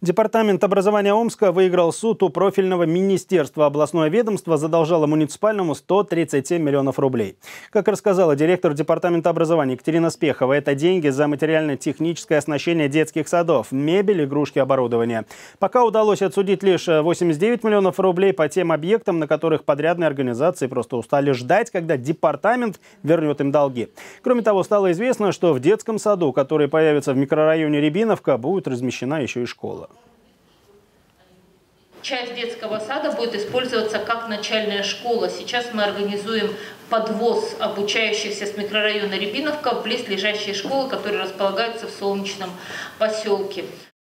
Департамент образования Омска выиграл суд у профильного министерства. Областное ведомство задолжало муниципальному 137 миллионов рублей. Как рассказала директор департамента образования Екатерина Спехова, это деньги за материально-техническое оснащение детских садов, мебель, игрушки, оборудование. Пока удалось отсудить лишь 89 миллионов рублей по тем объектам, на которых подрядные организации просто устали ждать, когда департамент вернет им долги. Кроме того, стало известно, что в детском саду, который появится в микрорайоне Рябиновка, будет размещена еще и школа. Часть детского сада будет использоваться как начальная школа. Сейчас мы организуем подвоз обучающихся с микрорайона Рябиновка в близлежащие школы, которые располагаются в Солнечном поселке.